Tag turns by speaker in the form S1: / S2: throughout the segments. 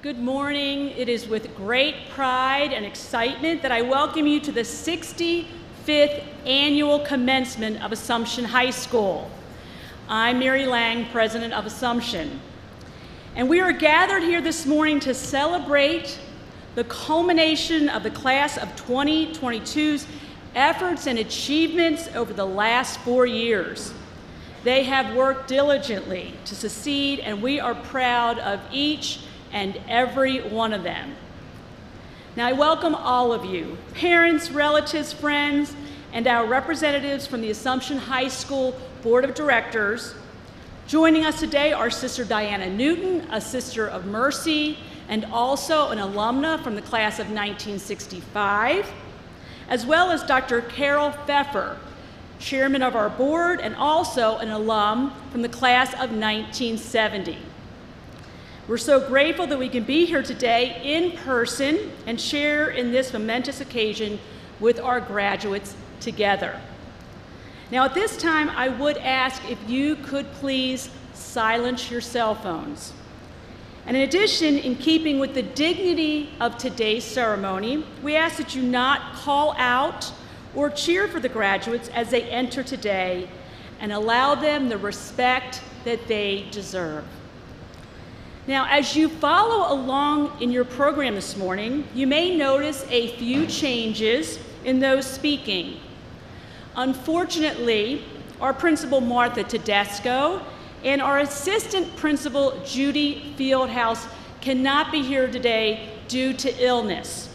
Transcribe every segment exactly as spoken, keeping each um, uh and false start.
S1: Good morning. It is with great pride and excitement that I welcome you to the sixty-fifth annual commencement of Assumption High School. I'm Mary Lang, president of Assumption. And we are gathered here this morning to celebrate the culmination of the class of twenty twenty-two's efforts and achievements over the last four years. They have worked diligently to succeed, and we are proud of each and every one of them. Now I welcome all of you, parents, relatives, friends, and our representatives from the Assumption High School Board of Directors. Joining us today are Sister Diana Newton, a Sister of Mercy, and also an alumna from the class of nineteen sixty-five, as well as Doctor Carol Pfeffer, chairman of our board, and also an alum from the class of nineteen seventy. We're so grateful that we can be here today in person and share in this momentous occasion with our graduates together. Now at this time, I would ask if you could please silence your cell phones. And in addition, in keeping with the dignity of today's ceremony, we ask that you not call out or cheer for the graduates as they enter today, and allow them the respect that they deserve. Now, as you follow along in your program this morning, you may notice a few changes in those speaking. Unfortunately, our principal, Martha Tedesco, and our assistant principal, Judy Fieldhouse, cannot be here today due to illness.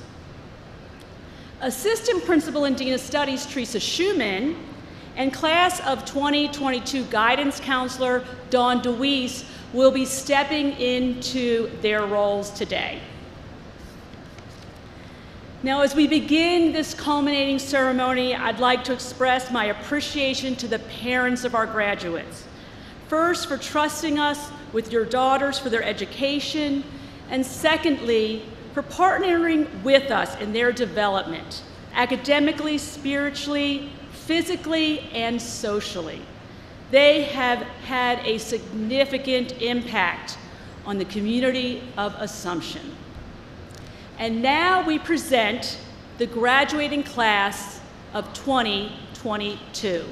S1: Assistant Principal and Dean of Studies, Teresa Schumann, and Class of twenty twenty-two Guidance Counselor, Dawn DeWeese, will be stepping into their roles today. Now, as we begin this culminating ceremony, I'd like to express my appreciation to the parents of our graduates. First, for trusting us with your daughters for their education, and secondly, for partnering with us in their development, academically, spiritually, physically, and socially. They have had a significant impact on the community of Assumption. And now we present the graduating class of twenty twenty-two.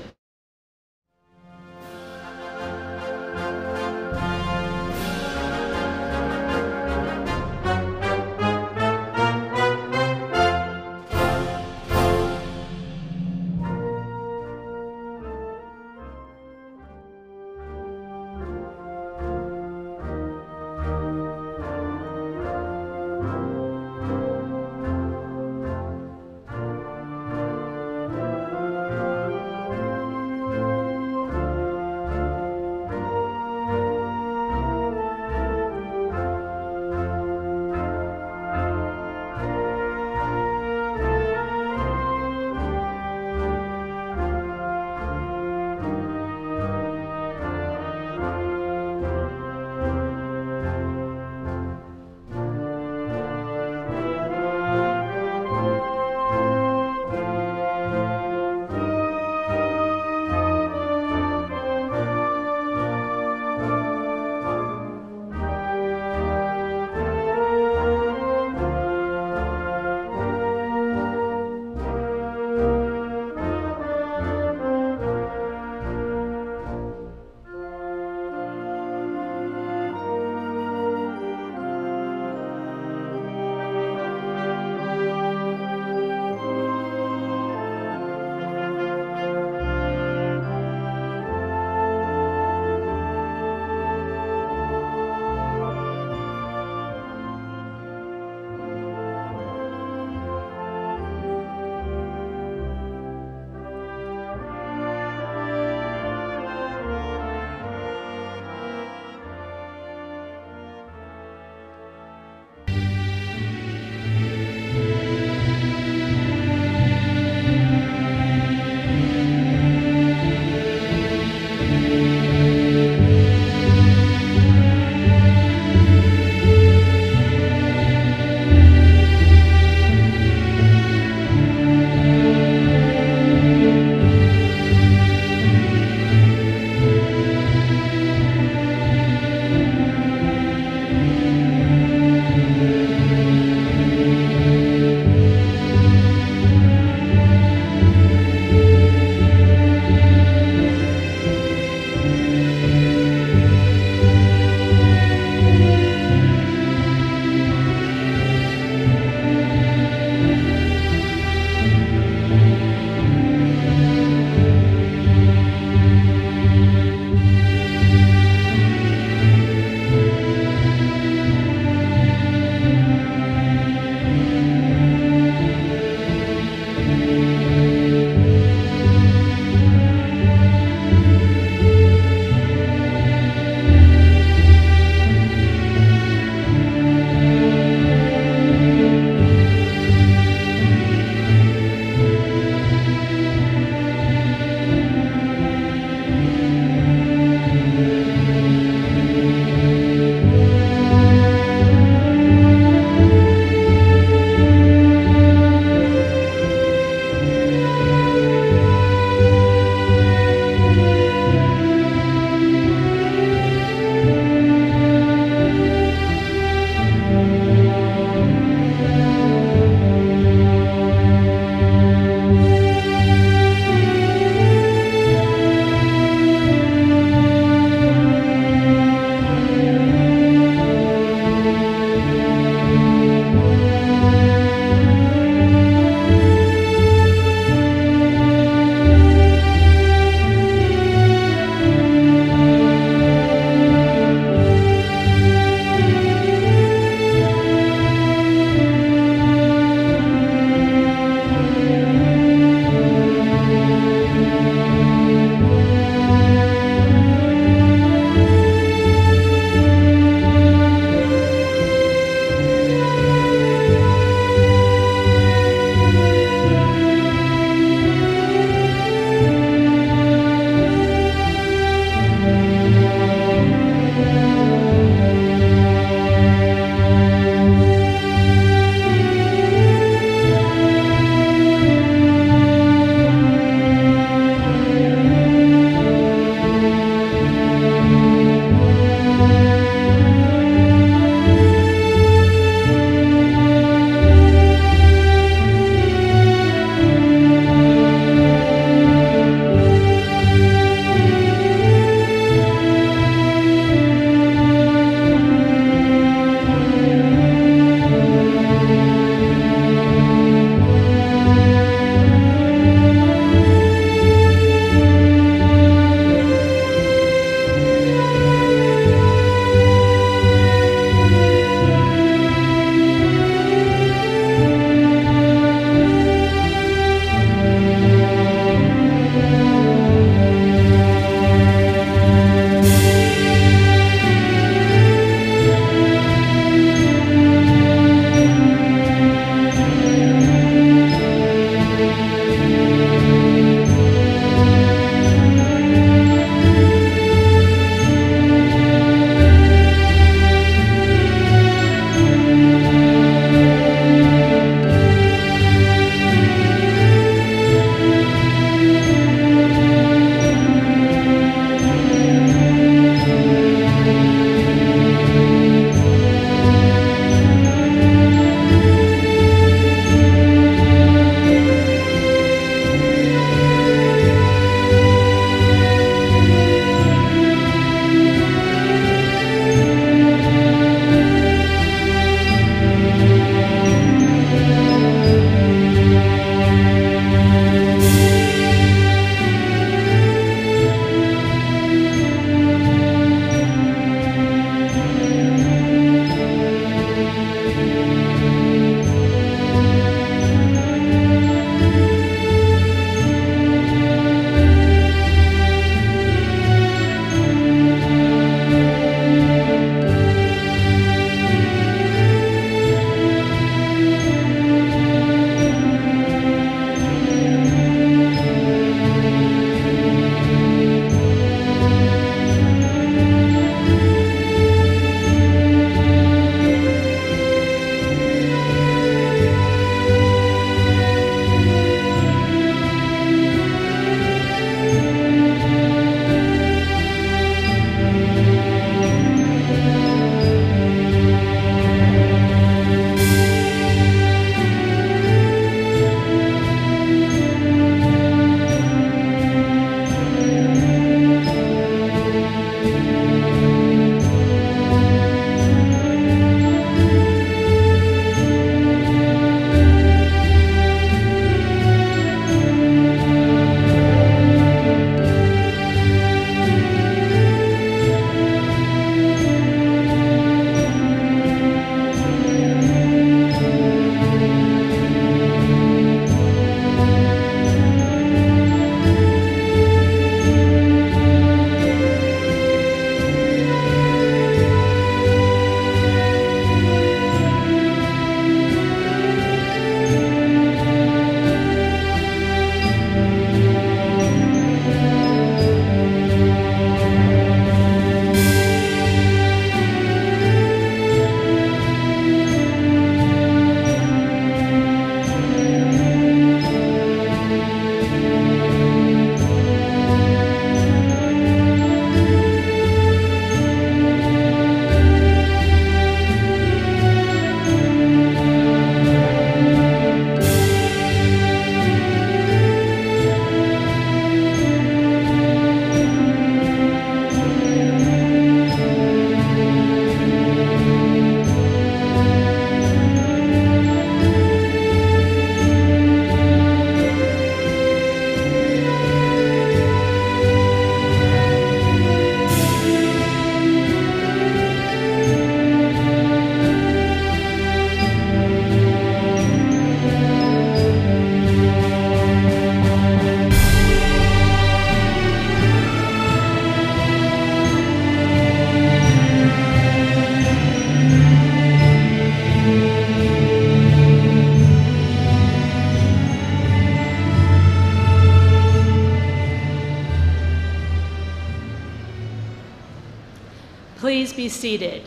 S1: please be seated.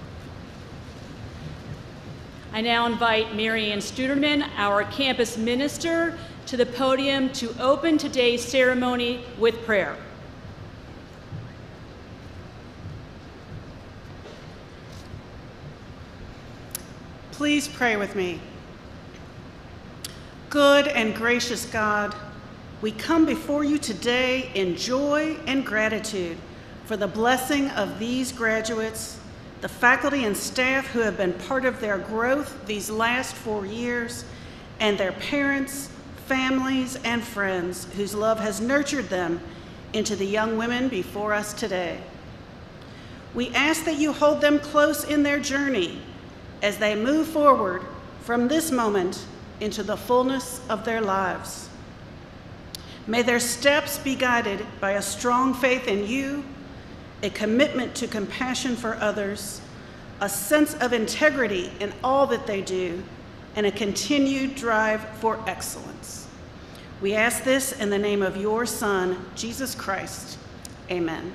S1: I now invite Mary Ann Studerman, our campus minister, to the podium to open today's ceremony with prayer.
S2: Please pray with me. Good and gracious God, we come before you today in joy and gratitude for the blessing of these graduates, the faculty and staff who have been part of their growth these last four years, and their parents, families, and friends whose love has nurtured them into the young women before us today. We ask that you hold them close in their journey as they move forward from this moment into the fullness of their lives. May their steps be guided by a strong faith in you, a commitment to compassion for others, a sense of integrity in all that they do, and a continued drive for excellence. We ask this in the name of your Son, Jesus Christ. Amen.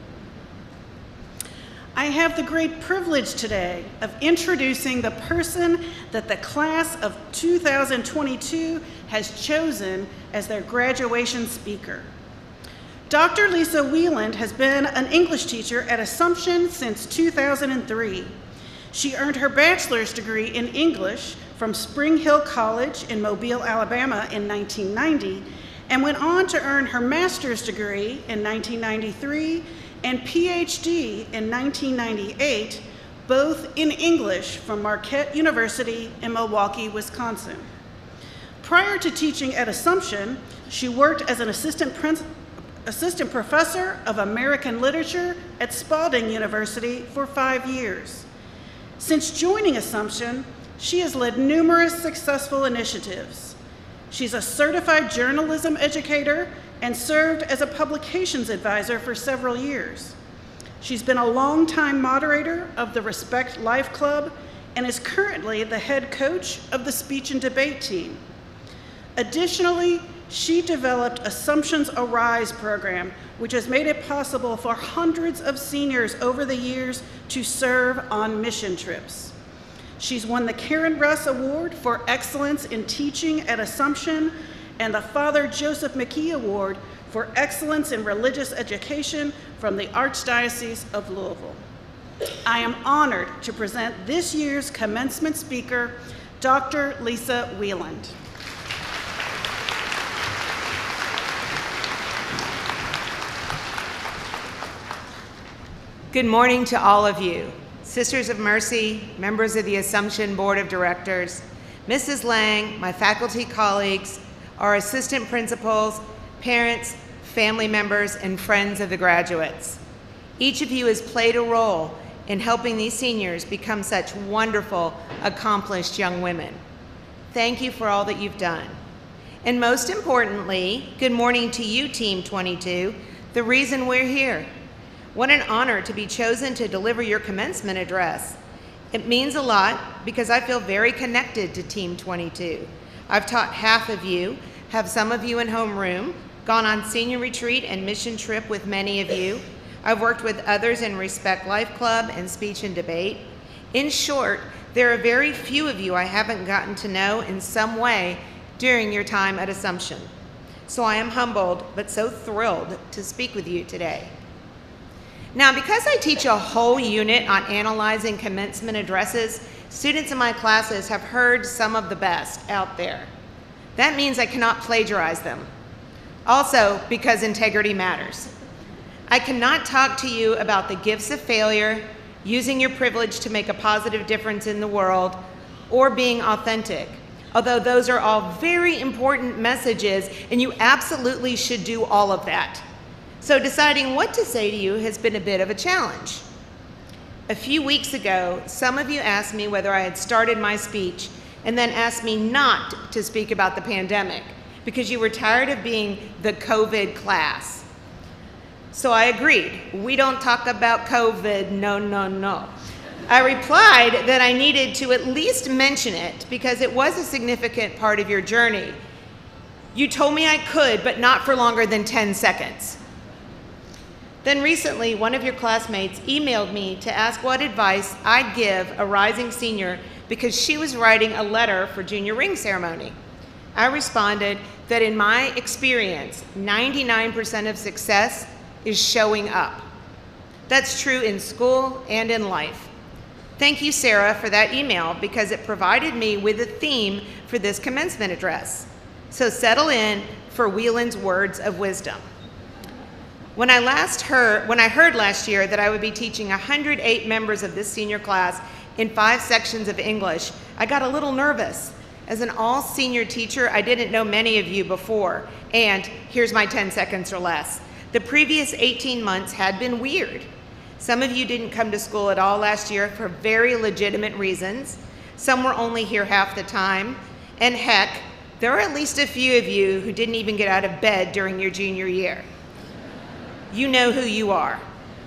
S2: I have the great privilege today of introducing the person that the class of two thousand twenty-two has chosen as their graduation speaker. Doctor Lisa Wieland has been an English teacher at Assumption since two thousand three. She earned her bachelor's degree in English from Spring Hill College in Mobile, Alabama in nineteen ninety, and went on to earn her master's degree in nineteen ninety-three and P H D in nineteen ninety-eight, both in English from Marquette University in Milwaukee, Wisconsin. Prior to teaching at Assumption, she worked as an assistant, assistant professor of American literature at Spalding University for five years. Since joining Assumption, she has led numerous successful initiatives. She's a certified journalism educator and served as a publications advisor for several years. She's been a longtime moderator of the Respect Life Club and is currently the head coach of the speech and debate team. Additionally, she developed Assumption's Arise program, which has made it possible for hundreds of seniors over the years to serve on mission trips. She's won the Karen Russ Award for Excellence in Teaching at Assumption and the Father Joseph McKee Award for Excellence in Religious Education from the Archdiocese of Louisville. I am honored to present this year's commencement speaker, Doctor Lisa Wieland.
S3: Good morning to all of you, Sisters of Mercy, members of the Assumption Board of Directors, Missus Lang, my faculty colleagues, our assistant principals, parents, family members, and friends of the graduates. Each of you has played a role in helping these seniors become such wonderful, accomplished young women. Thank you for all that you've done. And most importantly, good morning to you, Team twenty-two, the reason we're here. What an honor to be chosen to deliver your commencement address. It means a lot because I feel very connected to Team twenty-two. I've taught half of you, have some of you in homeroom, gone on senior retreat and mission trip with many of you. I've worked with others in Respect Life Club and speech and debate. In short, there are very few of you I haven't gotten to know in some way during your time at Assumption. So I am humbled, but so thrilled to speak with you today. Now, because I teach a whole unit on analyzing commencement addresses, students in my classes have heard some of the best out there. That means I cannot plagiarize them. Also, because integrity matters. I cannot talk to you about the gifts of failure, using your privilege to make a positive difference in the world, or being authentic, although those are all very important messages, and you absolutely should do all of that. So deciding what to say to you has been a bit of a challenge. A few weeks ago, some of you asked me whether I had started my speech and then asked me not to speak about the pandemic because you were tired of being the COVID class. So I agreed. We don't talk about COVID, no, no, no. I replied that I needed to at least mention it because it was a significant part of your journey. You told me I could, but not for longer than ten seconds. Then recently, one of your classmates emailed me to ask what advice I'd give a rising senior because she was writing a letter for junior ring ceremony. I responded that in my experience, ninety-nine percent of success is showing up. That's true in school and in life. Thank you, Sarah, for that email because it provided me with a theme for this commencement address. So settle in for Whelan's words of wisdom. When I last heard, when I heard last year that I would be teaching one hundred eight members of this senior class in five sections of English, I got a little nervous. As an all-senior teacher, I didn't know many of you before, and here's my ten seconds or less. The previous eighteen months had been weird. Some of you didn't come to school at all last year for very legitimate reasons. Some were only here half the time, and heck, there are at least a few of you who didn't even get out of bed during your junior year. You know who you are.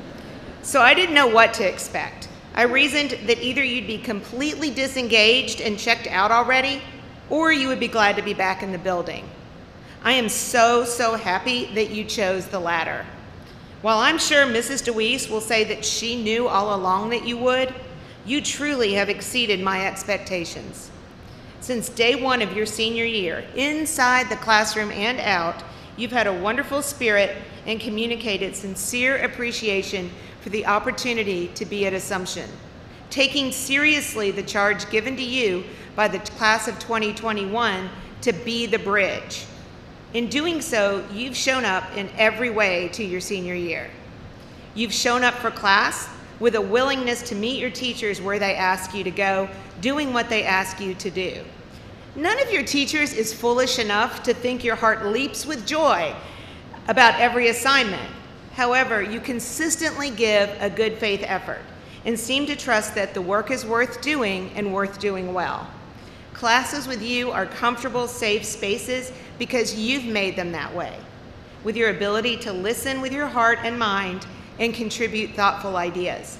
S3: So I didn't know what to expect. I reasoned that either you'd be completely disengaged and checked out already, or you would be glad to be back in the building. I am so, so happy that you chose the latter. While I'm sure Missus DeWeese will say that she knew all along that you would, you truly have exceeded my expectations. Since day one of your senior year, inside the classroom and out, you've had a wonderful spirit and communicated sincere appreciation for the opportunity to be at Assumption, taking seriously the charge given to you by the class of twenty twenty-one to be the bridge. In doing so, you've shown up in every way to your senior year. You've shown up for class with a willingness to meet your teachers where they ask you to go, doing what they ask you to do. None of your teachers is foolish enough to think your heart leaps with joy about every assignment. However, you consistently give a good faith effort and seem to trust that the work is worth doing and worth doing well. Classes with you are comfortable, safe spaces because you've made them that way, with your ability to listen with your heart and mind and contribute thoughtful ideas.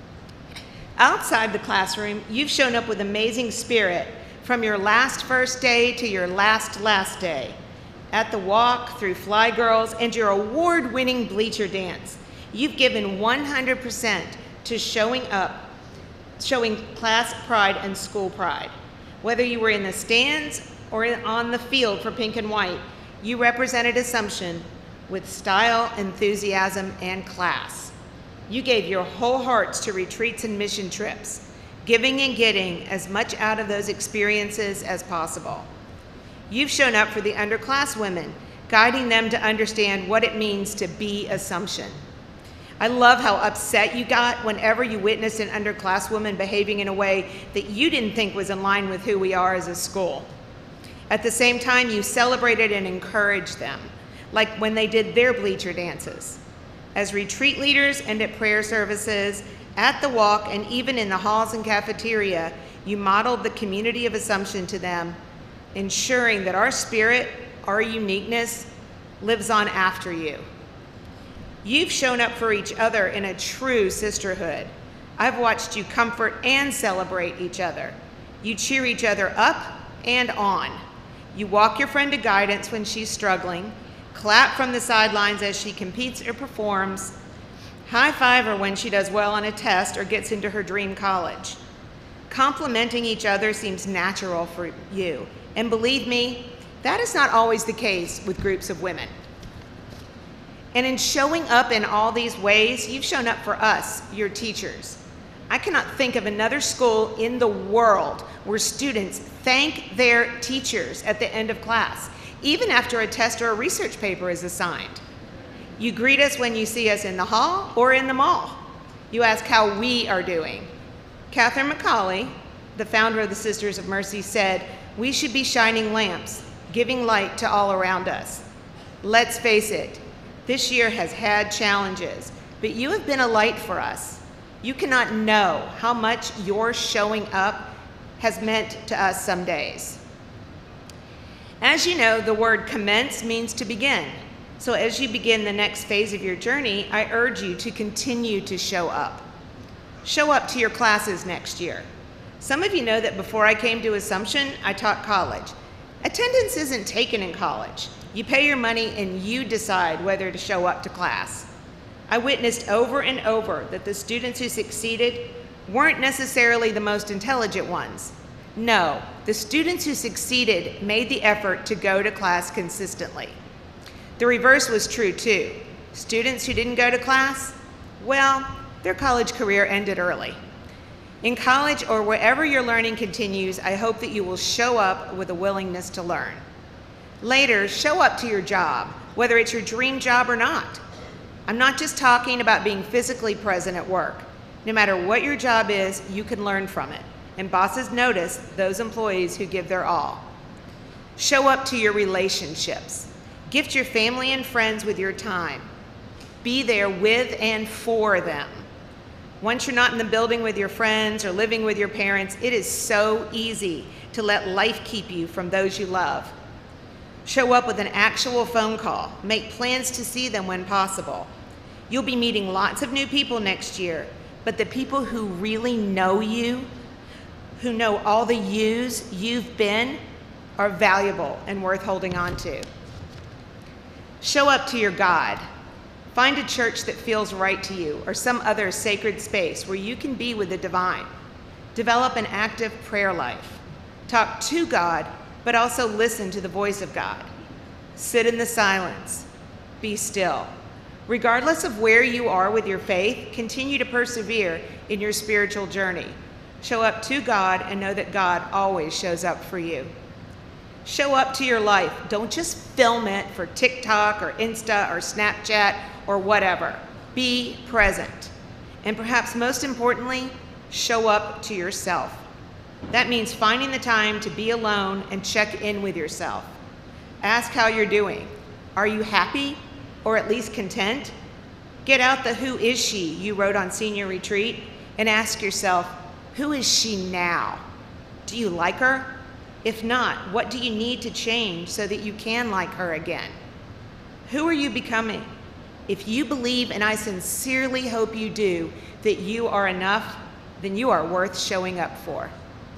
S3: Outside the classroom, you've shown up with amazing spirit from your last first day to your last last day. At the walk, through Fly Girls, and your award-winning bleacher dance, you've given one hundred percent to showing up, showing class pride and school pride. Whether you were in the stands or on the field for pink and white, you represented Assumption with style, enthusiasm, and class. You gave your whole hearts to retreats and mission trips, giving and getting as much out of those experiences as possible. You've shown up for the underclass women, guiding them to understand what it means to be Assumption. I love how upset you got whenever you witnessed an underclass woman behaving in a way that you didn't think was in line with who we are as a school. At the same time, you celebrated and encouraged them, like when they did their bleacher dances. As retreat leaders and at prayer services, at the walk, and even in the halls and cafeteria, you modeled the community of Assumption to them, ensuring that our spirit, our uniqueness, lives on after you. You've shown up for each other in a true sisterhood. I've watched you comfort and celebrate each other. You cheer each other up and on. You walk your friend to guidance when she's struggling, clap from the sidelines as she competes or performs, high five her when she does well on a test or gets into her dream college. Complimenting each other seems natural for you, and believe me, that is not always the case with groups of women. And in showing up in all these ways, you've shown up for us, your teachers. I cannot think of another school in the world where students thank their teachers at the end of class, even after a test or a research paper is assigned. You greet us when you see us in the hall or in the mall. You ask how we are doing. Catherine McCauley, the founder of the Sisters of Mercy, said, "We should be shining lamps, giving light to all around us." Let's face it, this year has had challenges, but you have been a light for us. You cannot know how much your showing up has meant to us some days. As you know, the word commence means to begin. So as you begin the next phase of your journey, I urge you to continue to show up. Show up to your classes next year. Some of you know that before I came to Assumption, I taught college. Attendance isn't taken in college. You pay your money and you decide whether to show up to class. I witnessed over and over that the students who succeeded weren't necessarily the most intelligent ones. No, the students who succeeded made the effort to go to class consistently. The reverse was true too. Students who didn't go to class, well, their college career ended early. In college or wherever your learning continues, I hope that you will show up with a willingness to learn. Later, show up to your job, whether it's your dream job or not. I'm not just talking about being physically present at work. No matter what your job is, you can learn from it. And bosses notice those employees who give their all. Show up to your relationships. Gift your family and friends with your time. Be there with and for them. Once you're not in the building with your friends or living with your parents, it is so easy to let life keep you from those you love. Show up with an actual phone call. Make plans to see them when possible. You'll be meeting lots of new people next year, but the people who really know you, who know all the yous you've been, are valuable and worth holding on to. Show up to your God. Find a church that feels right to you or some other sacred space where you can be with the divine. Develop an active prayer life. Talk to God, but also listen to the voice of God. Sit in the silence. Be still. Regardless of where you are with your faith, continue to persevere in your spiritual journey. Show up to God and know that God always shows up for you. Show up to your life. Don't just film it for TikTok or Insta or Snapchat or whatever. Be present. And perhaps most importantly, show up to yourself. That means finding the time to be alone and check in with yourself. Ask how you're doing. Are you happy or at least content? Get out the "who is she" you wrote on senior retreat and ask yourself, who is she now? Do you like her? If not, what do you need to change so that you can like her again? Who are you becoming? If you believe, and I sincerely hope you do, that you are enough, then you are worth showing up for.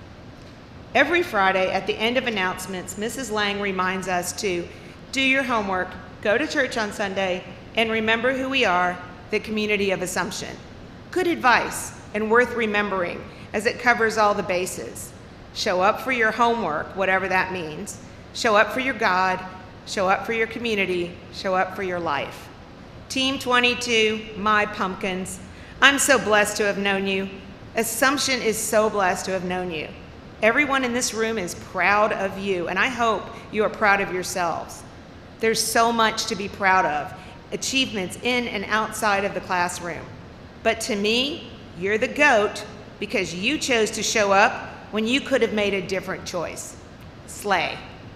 S3: Every Friday at the end of announcements, Missus Lang reminds us to do your homework, go to church on Sunday, and remember who we are, the community of Assumption. Good advice and worth remembering as it covers all the bases. Show up for your homework, whatever that means. Show up for your God, show up for your community, show up for your life. Team twenty-two, my pumpkins, I'm so blessed to have known you. Assumption is so blessed to have known you. Everyone in this room is proud of you, and I hope you are proud of yourselves. There's so much to be proud of, achievements in and outside of the classroom. But to me, you're the GOAT because you chose to show up when you could have made a different choice. Slay.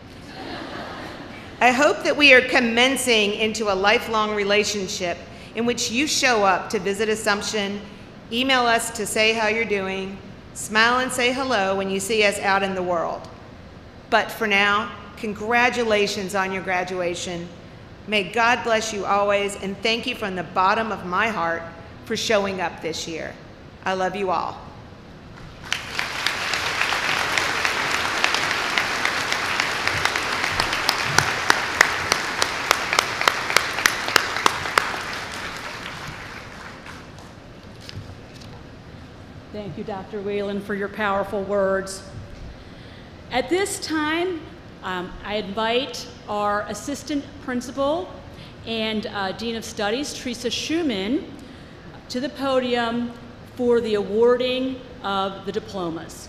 S3: I hope that we are commencing into a lifelong relationship in which you show up to visit Assumption, email us to say how you're doing, smile and say hello when you see us out in the world. But for now, congratulations on your graduation. May God bless you always, and thank you from the bottom of my heart for showing up this year. I love you all.
S1: Thank you, Doctor Whalen, for your powerful words. At this time, um, I invite our Assistant Principal and uh, Dean of Studies, Teresa Schumann, to the podium for the awarding of the diplomas.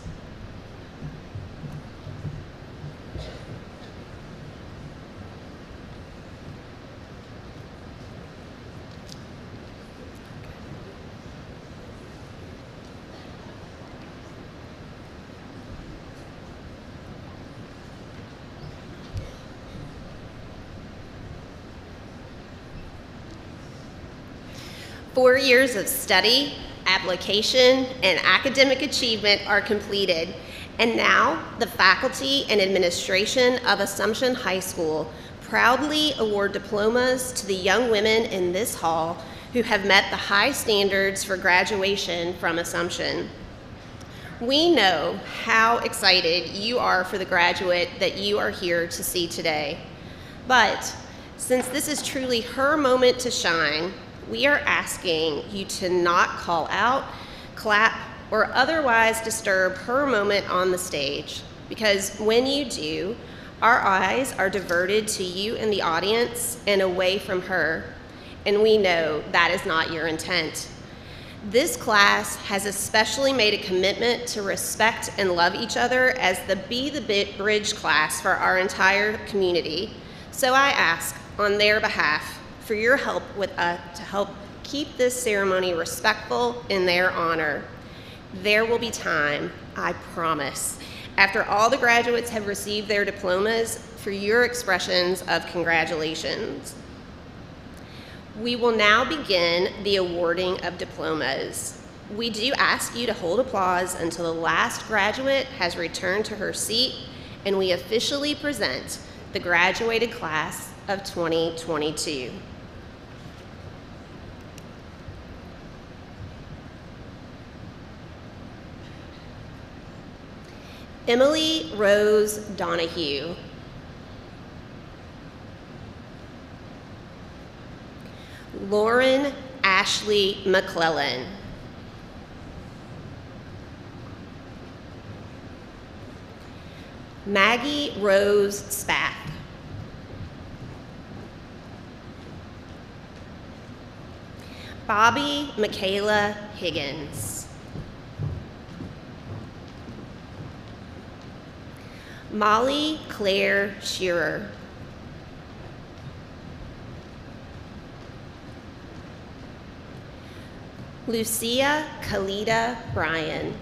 S4: Four years of study, application, and academic achievement are completed, and now the faculty and administration of Assumption High School proudly award diplomas to the young women in this hall who have met the high standards for graduation from Assumption. We know how excited you are for the graduate that you are here to see today, but since this is truly her moment to shine, we are asking you to not call out, clap, or otherwise disturb her moment on the stage, because when you do, our eyes are diverted to you in the audience and away from her, and we know that is not your intent. This class has especially made a commitment to respect and love each other as the Be the Bridge class for our entire community. So I ask on their behalf for your help with us to help keep this ceremony respectful in their honor. There will be time, I promise, after all the graduates have received their diplomas, for your expressions of congratulations. We will now begin the awarding of diplomas. We do ask you to hold applause until the last graduate has returned to her seat and we officially present the graduated class of twenty twenty-two. Emily Rose Donahue. Lauren Ashley McClellan. Maggie Rose Spath. Bobby Michaela Higgins. Molly Claire Shearer. Lucia Kalita Bryan.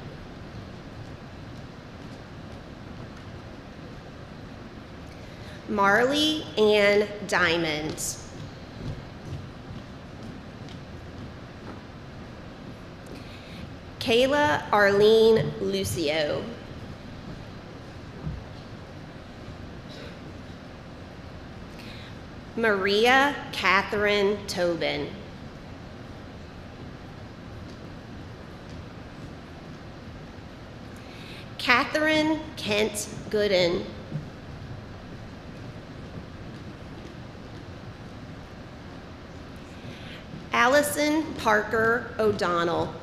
S4: Marley Ann Diamond. Kayla Arlene Lucio. Maria Catherine Tobin. Catherine Kent Gooden. Allison Parker O'Donnell.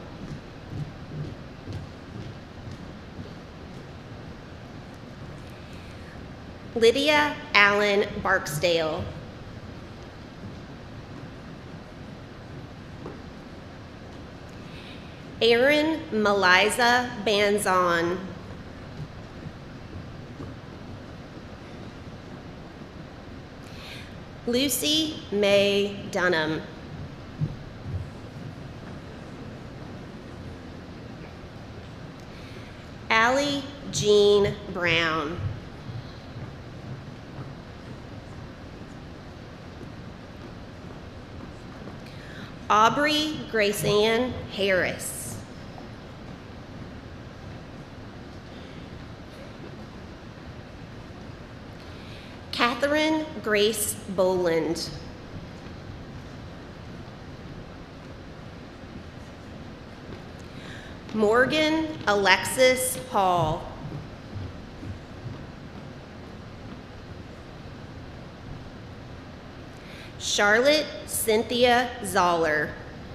S4: Lydia Allen Barksdale. Erin Meliza Banzon. Lucy Mae Dunham. Allie Jean Brown. Aubrey Graceann Harris. Catherine Grace Boland. Morgan Alexis Hall. Charlotte Cynthia Zoller.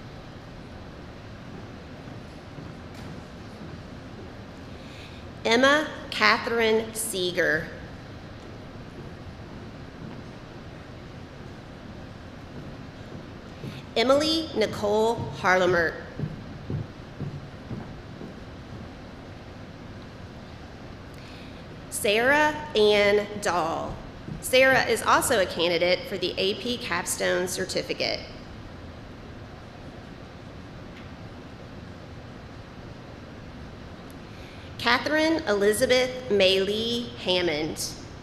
S4: Emma Catherine Seeger. Emily Nicole Harlemert. Sarah Ann Dahl. Sarah is also a candidate for the A P Capstone Certificate. Catherine Elizabeth Maylee Hammond.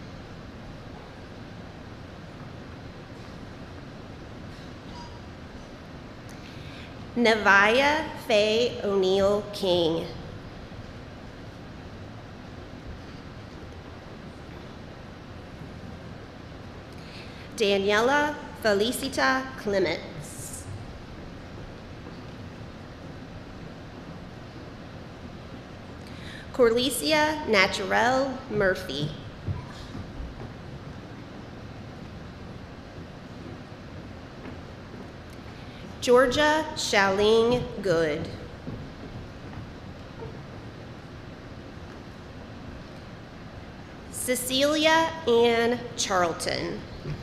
S4: Nevaeh Faye O'Neill King. Daniela Felicita Clements. Corlicia Naturel Murphy. Georgia Shaling Good. Cecilia Ann Charlton.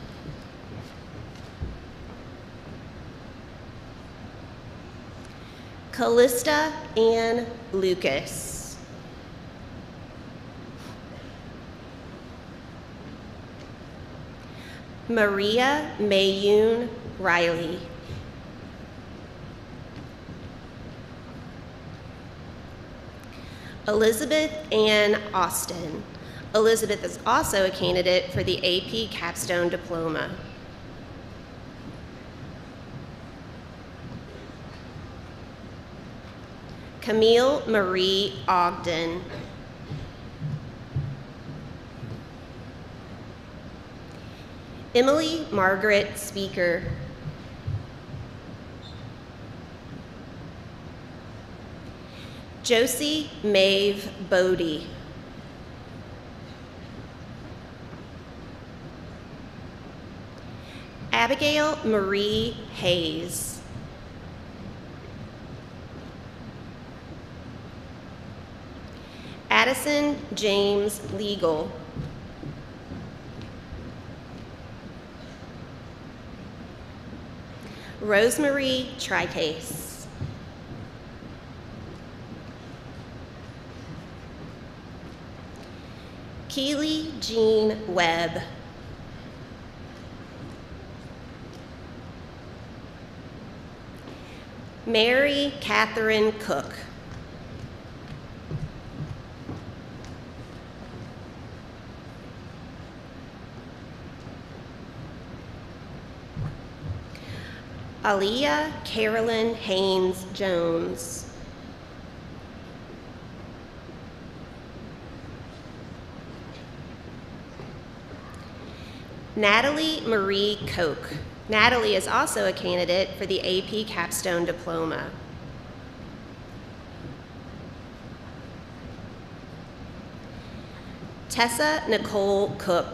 S4: Callista Ann Lucas. Maria Mayune Riley. Elizabeth Ann Austin. Elizabeth is also a candidate for the A P Capstone Diploma. Camille Marie Ogden. Emily Margaret Speaker. Josie Maeve Bodie. Abigail Marie Hayes. Addison James Legal. Rosemary Tricase. Keely Jean Webb. Mary Catherine Cook. Aliyah Carolyn Haynes Jones. Natalie Marie Koch. Natalie is also a candidate for the A P Capstone Diploma. Tessa Nicole Cook.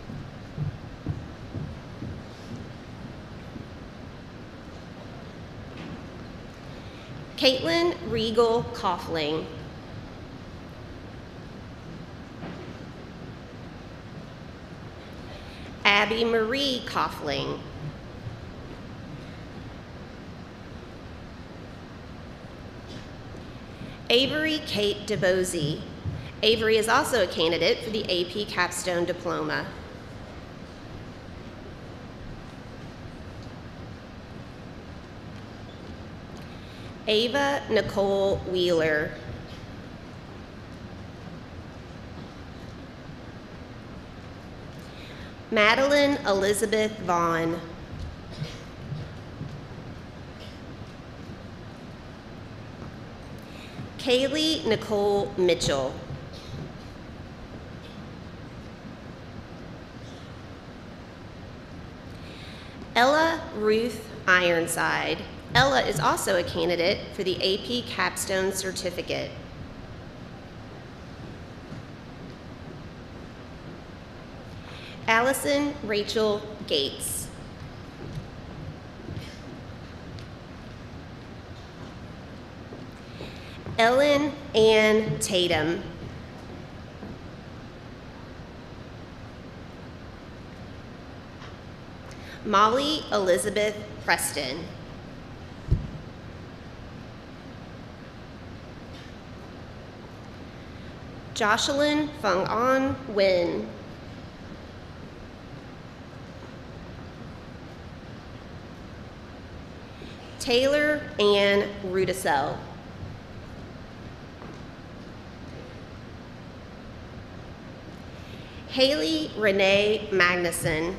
S4: Caitlin Regal Coughlin. Abby Marie Coughlin. Avery Kate DeBose. Avery is also a candidate for the A P Capstone Diploma. Ava Nicole Wheeler. Madeline Elizabeth Vaughn. Kaylee Nicole Mitchell. Ella Ruth Ironside. Ella is also a candidate for the A P Capstone Certificate. Allison Rachel Gates. Ellen Ann Tatum. Molly Elizabeth Preston. Jocelyn Fung An Nguyen. Taylor Ann Rudisell. Haley Renee Magnuson.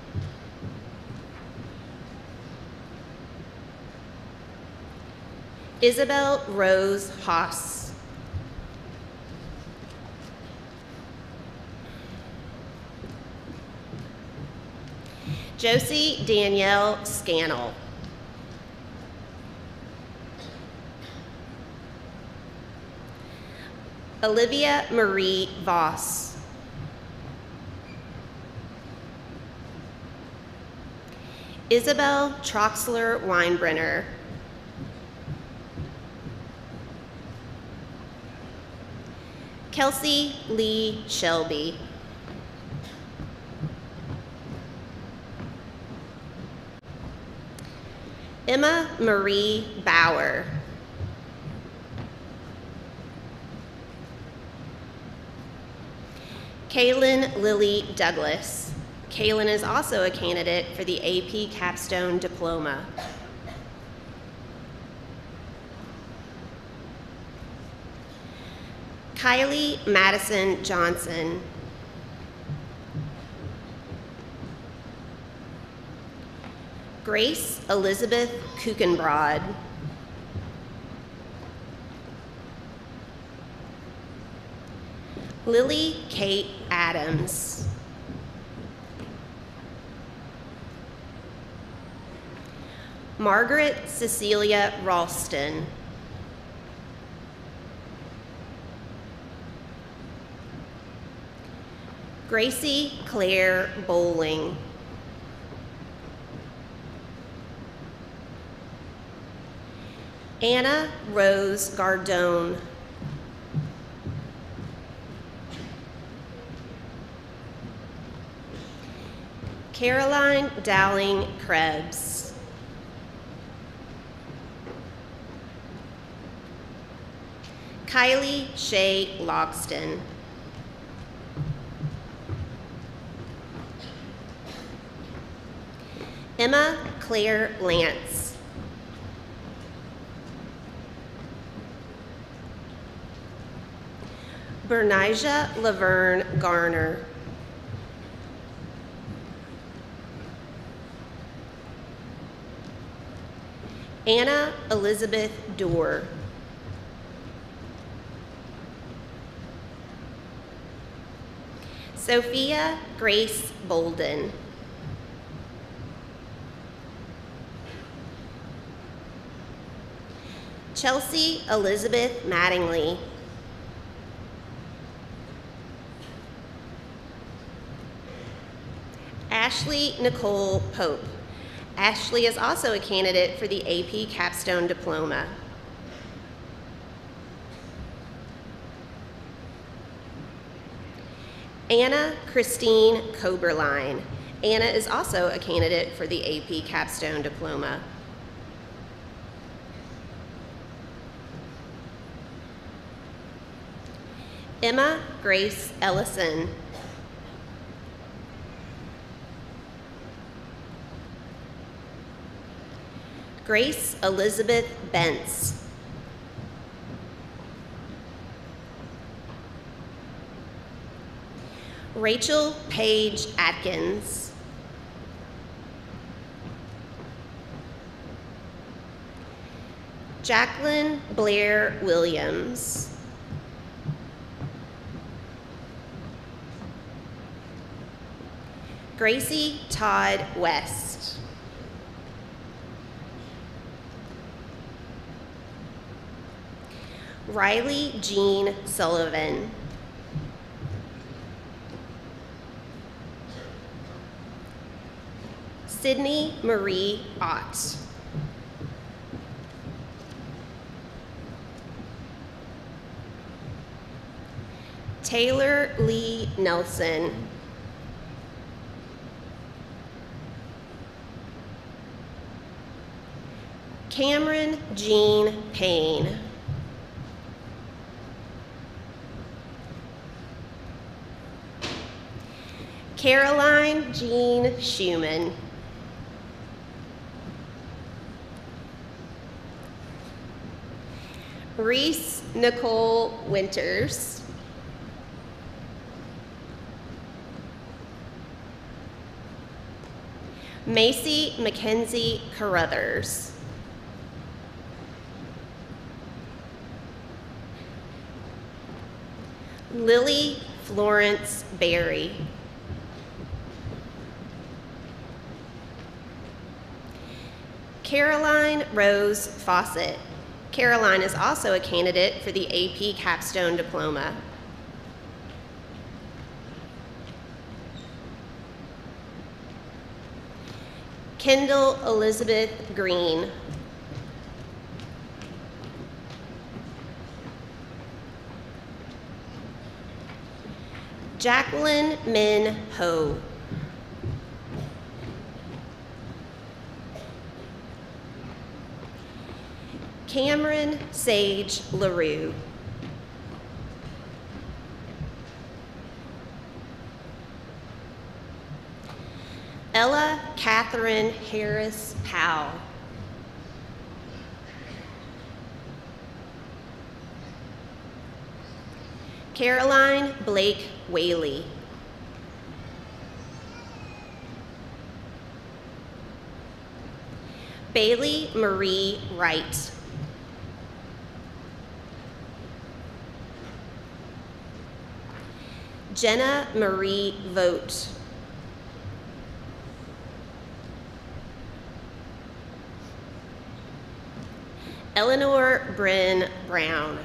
S4: Isabel Rose Haas. Josie Danielle Scannell. Olivia Marie Voss. Isabel Troxler Weinbrenner. Kelsey Lee Shelby. Emma Marie Bauer. Kaylin Lily Douglas. Kaylin is also a candidate for the A P Capstone Diploma. Kylie Madison Johnson. Grace Elizabeth Kuchenbrod. Lily Kate Adams. Margaret Cecilia Ralston. Gracie Claire Bowling. Anna Rose Gardone. Caroline Dowling Krebs. Kylie Shea Logston. Emma Claire Lance. Bernijah Laverne Garner. Anna Elizabeth Dorr. Sophia Grace Bolden. Chelsea Elizabeth Mattingly. Ashley Nicole Pope. Ashley is also a candidate for the A P Capstone Diploma. Anna Christine Koberline. Anna is also a candidate for the A P Capstone Diploma. Emma Grace Ellison. Grace Elizabeth Bentz. Rachel Paige Atkins. Jacqueline Blair Williams. Gracie Todd West. Riley Jean Sullivan. Sydney Marie Ott. Taylor Lee Nelson. Cameron Jean Payne. Caroline Jean Schumann. Reese Nicole Winters. Macy Mackenzie Carruthers. Lily Florence Berry. Caroline Rose Fawcett. Caroline is also a candidate for the A P Capstone Diploma. Kendall Elizabeth Green. Jacqueline Min Ho. Cameron Sage LaRue. Ella Catherine Harris Powell. Caroline Blake Whaley. Bailey Marie Wright. Jenna Marie Vogt. Eleanor Bryn Brown.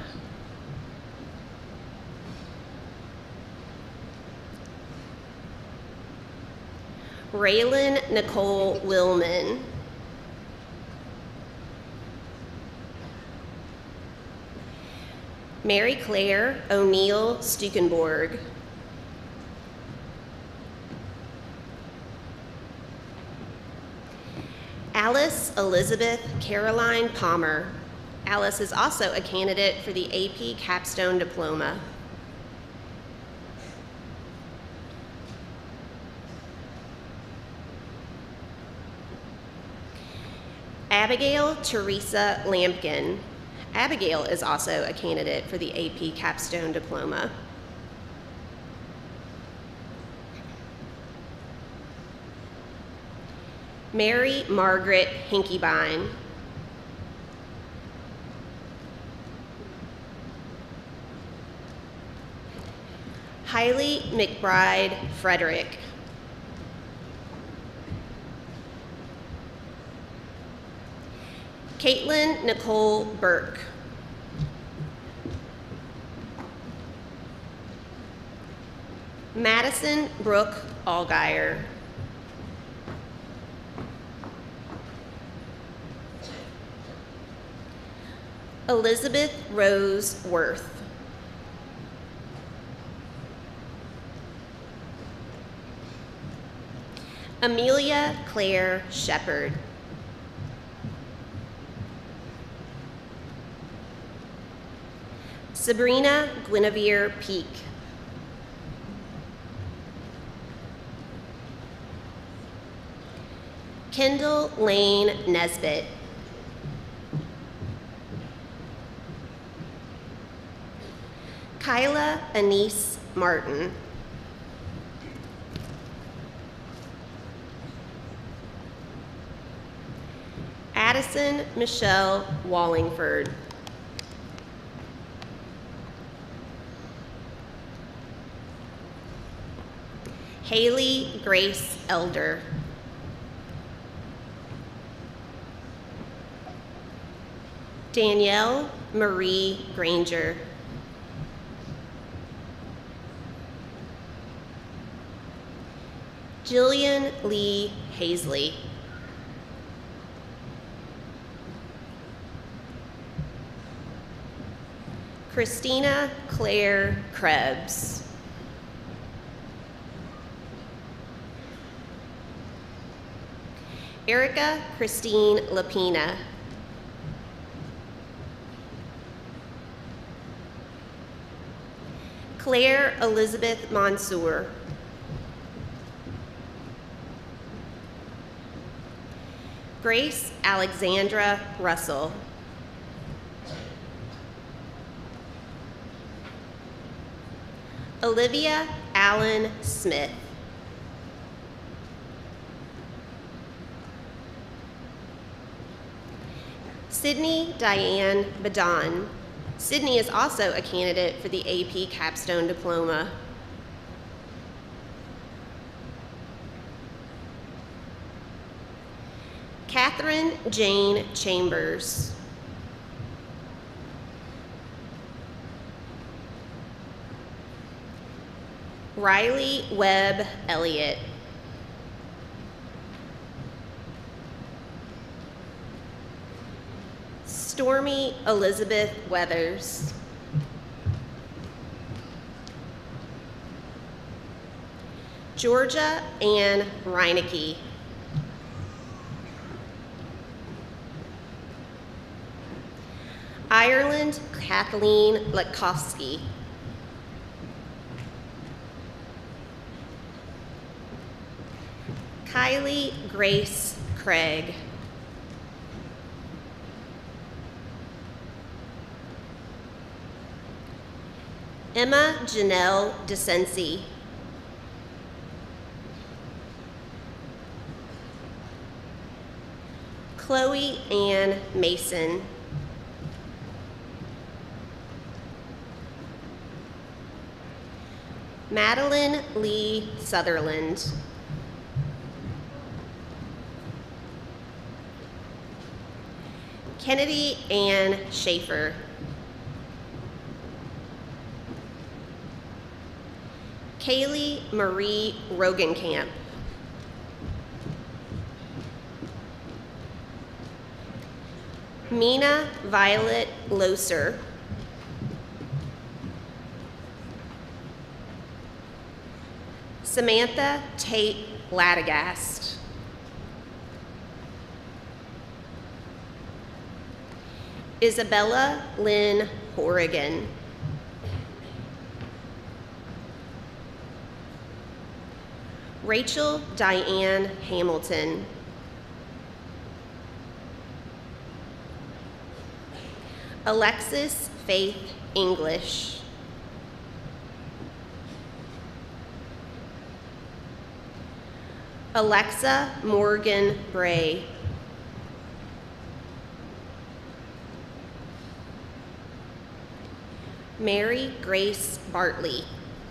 S4: Raylan Nicole Willman. Mary Claire O'Neill Stukenborg. Alice Elizabeth Caroline Palmer. Alice is also a candidate for the A P Capstone Diploma. Abigail Teresa Lampkin. Abigail is also a candidate for the A P Capstone Diploma. Mary Margaret Hinkeybein. Hailey McBride Frederick. Caitlin Nicole Burke. Madison Brooke Allgaier. Elizabeth Rose Worth. Amelia Claire Shepard. Sabrina Guinevere Peak. Kendall Lane Nesbitt. Kyla Anise Martin. Addison Michelle Wallingford. Haley Grace Elder. Danielle Marie Granger. Jillian Lee Hazley. Christina Claire Krebs. Erica Christine Lapina. Claire Elizabeth Mansour. Grace Alexandra Russell. Olivia Allen Smith. Sydney Diane Badon. Sydney is also a candidate for the A P Capstone Diploma. Catherine Jane Chambers. Riley Webb Elliott. Stormy Elizabeth Weathers. Georgia Ann Reinecke. Ireland Kathleen Latkowski. Kylie Grace Craig. Emma Janelle DeCency. Chloe Ann Mason. Madeline Lee Sutherland. Kennedy Ann Schaefer. Kaylee Marie Rogenkamp. Mina Violet Loser. Samantha Tate Ladagast. Isabella Lynn Horrigan. Rachel Diane Hamilton. Alexis Faith English. Alexa Morgan Bray. Mary Grace Bartley.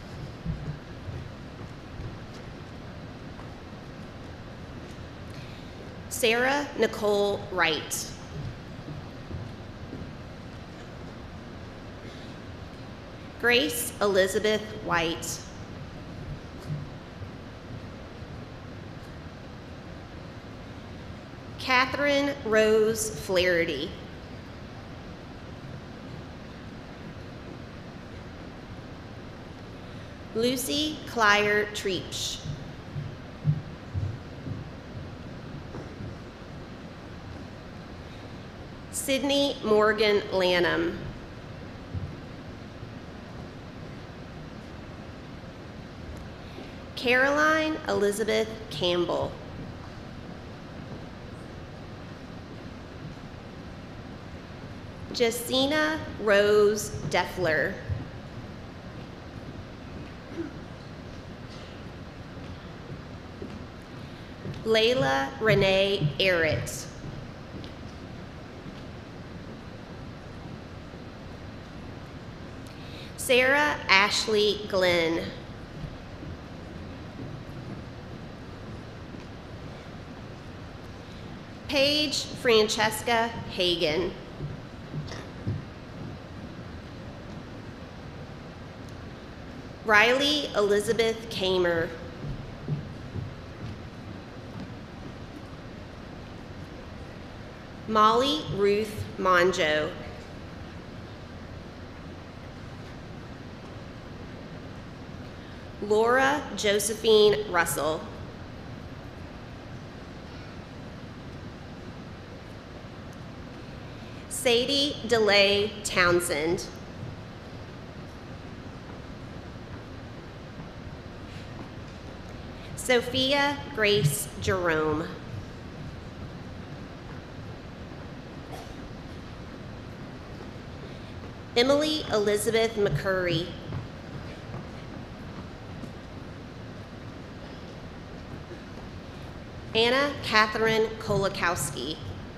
S4: Sarah Nicole Wright. Grace Elizabeth White. Catherine Rose Flaherty. Lucy Clyer Treach. Sydney Morgan Lanham. Caroline Elizabeth Campbell. Jessina Rose Deffler. Layla Renee Arrett. Sarah Ashley Glenn. Paige Francesca Hagan. Riley Elizabeth Kamer. Molly Ruth Monjo. Laura Josephine Russell. Sadie DeLay Townsend. Sophia Grace Jerome. Emily Elizabeth McCurry. Anna Catherine Kolakowski.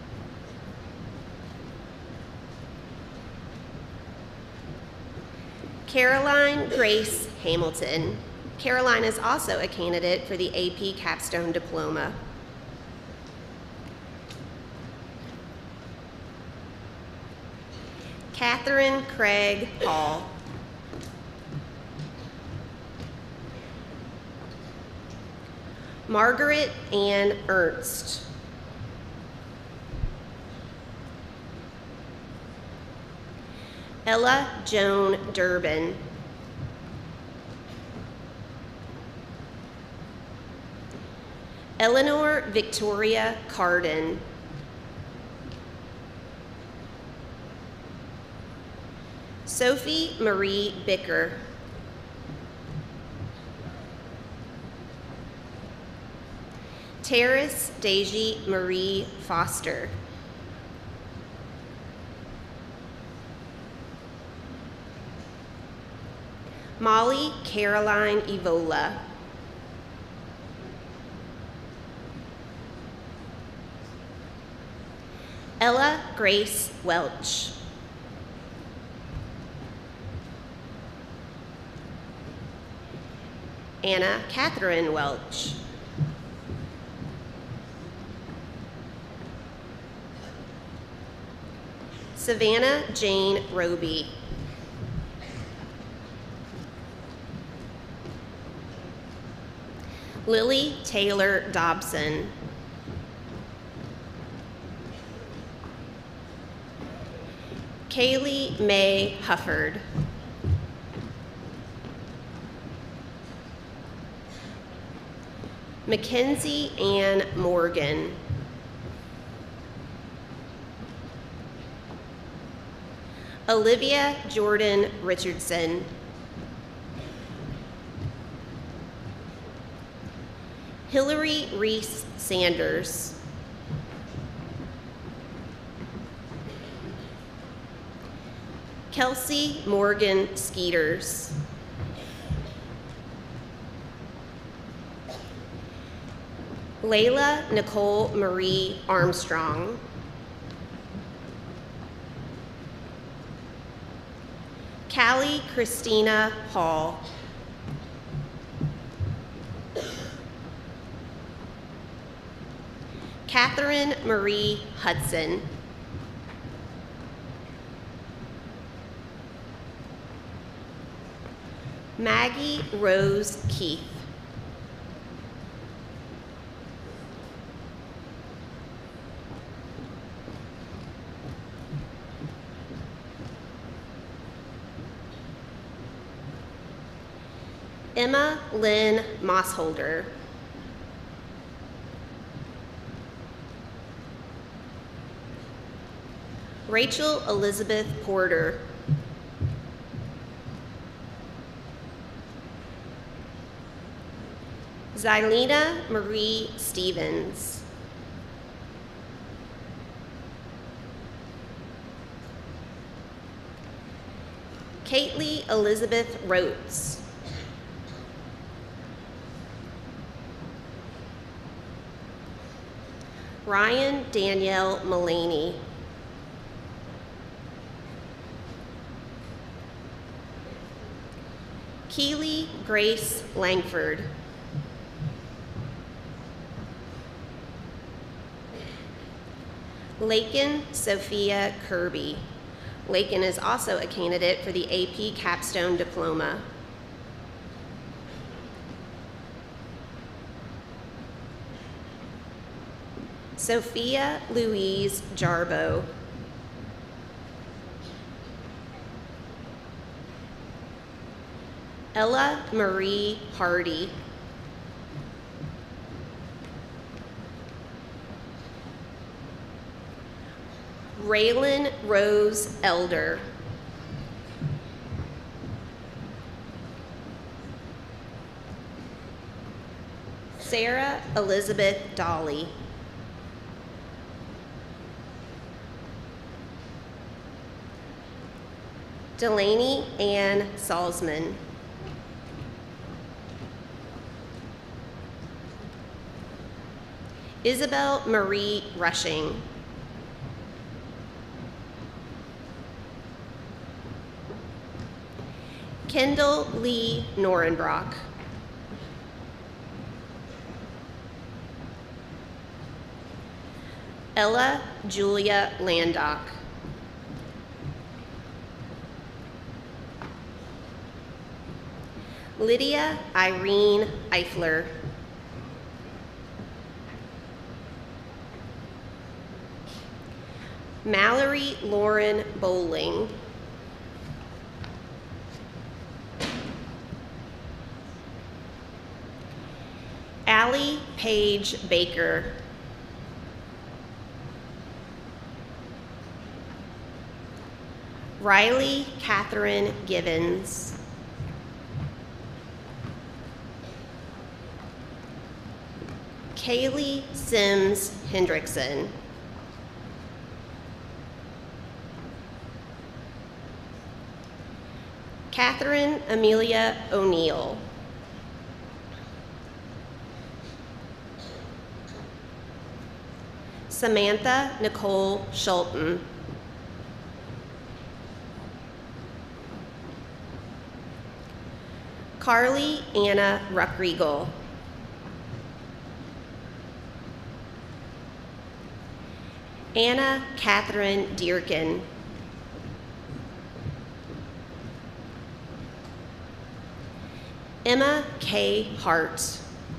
S4: Caroline Grace Hamilton. Caroline is also a candidate for the A P Capstone Diploma. Catherine Craig Hall. Margaret Ann Ernst. Ella Joan Durbin. Eleanor Victoria Carden. Sophie Marie Bicker. Terrace Deji Marie Foster. Molly Caroline Evola. Ella Grace Welch. Anna Catherine Welch. Savannah Jane Roby. Lily Taylor Dobson. Kaylee Mae Hufford. Mackenzie Ann Morgan. Olivia Jordan Richardson. Hillary Reese Sanders. Kelsey Morgan Skeeters. Layla Nicole Marie Armstrong. Callie Christina Hall. Catherine Marie Hudson. Maggie Rose Keith. Emma Lynn Mossholder. Rachel Elizabeth Porter. Xylena Marie Stevens. Kately Elizabeth Rotes. Ryan Danielle Mullaney. Keely Grace Langford. Lakin Sophia Kirby. Lakin is also a candidate for the A P Capstone Diploma. Sophia Louise Jarbo. Ella Marie Hardy. Raylan Rose Elder. Sarah Elizabeth Dolly. Delaney Ann Salzman. Isabel Marie Rushing. Kendall Lee Norenbrock. Ella Julia Landock. Lydia Irene Eifler. Mallory Lauren Bowling. Paige Baker. Riley Catherine Givens. Kaylee Sims Hendrickson. Catherine Amelia O'Neill. Samantha Nicole Schulten. Carly Anna Ruckriegel. Anna Catherine Dearkin. Emma K. Hart.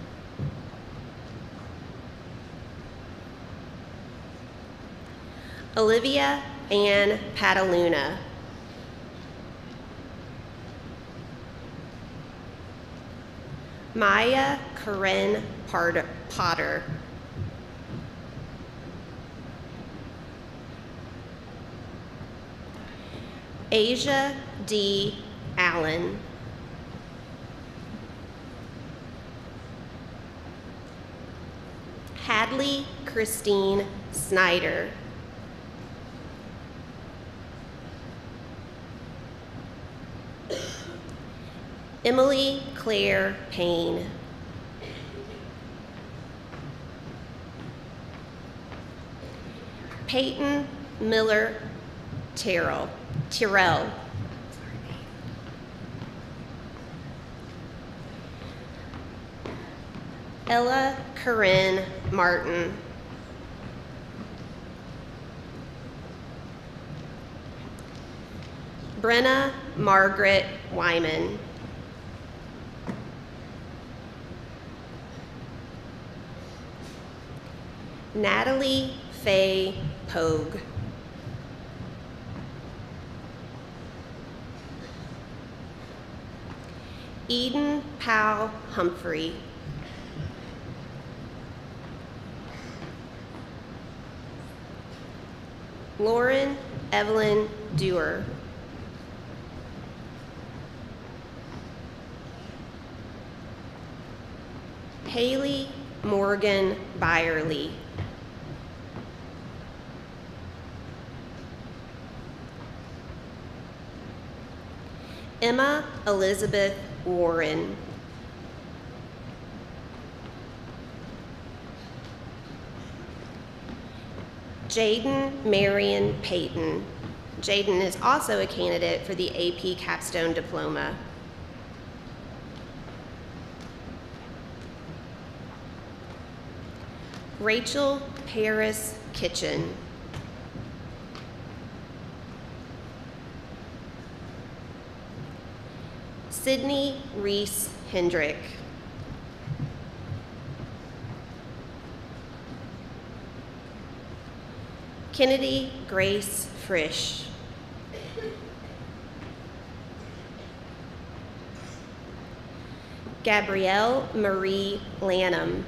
S4: Olivia Ann Pataluna. Maya Corinne Potter. Asia D. Allen. Hadley Christine Snyder. Emily Claire Payne. Peyton Miller Terrell. Tyrell. Ella Corinne Martin. Brenna Margaret Wyman. Natalie Faye Pogue. Eden Powell Humphrey. Lauren Evelyn Dewar. Haley Morgan Byerly. Emma Elizabeth Warren. Jaden Marion Payton. Jaden is also a candidate for the A P Capstone Diploma. Rachel Paris Kitchen. Sydney Reese Hendrick. Kennedy Grace Frisch. Gabrielle Marie Lanham.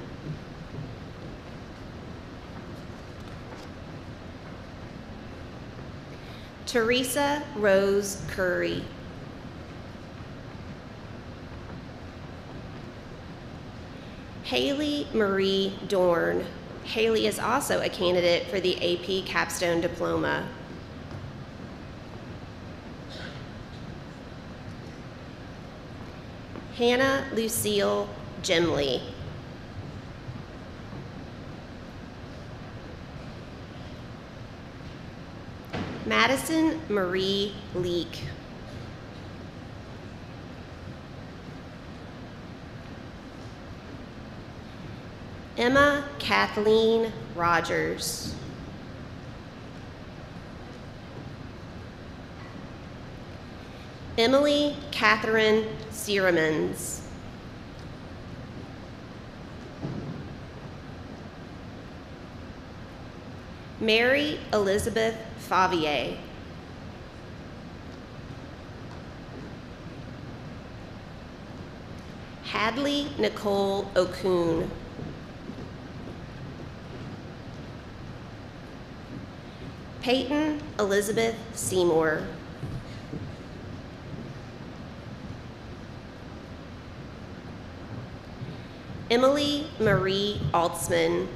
S4: Teresa Rose Curry. Haley Marie Dorn. Haley is also a candidate for the A P Capstone Diploma. Hannah Lucille Gimley. Madison Marie Leake. Emma Kathleen Rogers. Emily Catherine Sieremans. Mary Elizabeth Favier. Hadley Nicole Okun. Peyton Elizabeth Seymour. Emily Marie Altsman.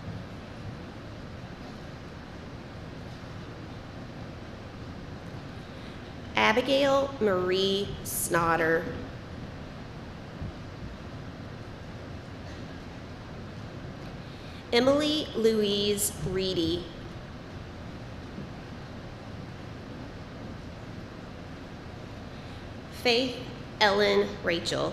S4: Abigail Marie Snotter. Emily Louise Reedy. Faith Ellen Rachel.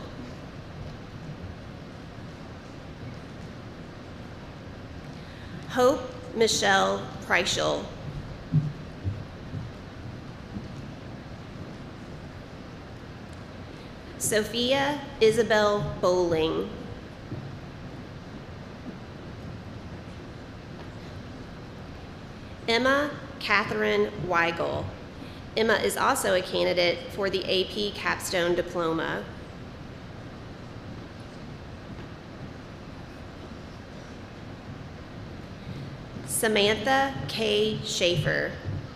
S4: Hope Michelle Preischel. Sophia Isabel Bowling. Emma Catherine Weigel. Emma is also a candidate for the A P Capstone Diploma. Samantha K. Schaefer.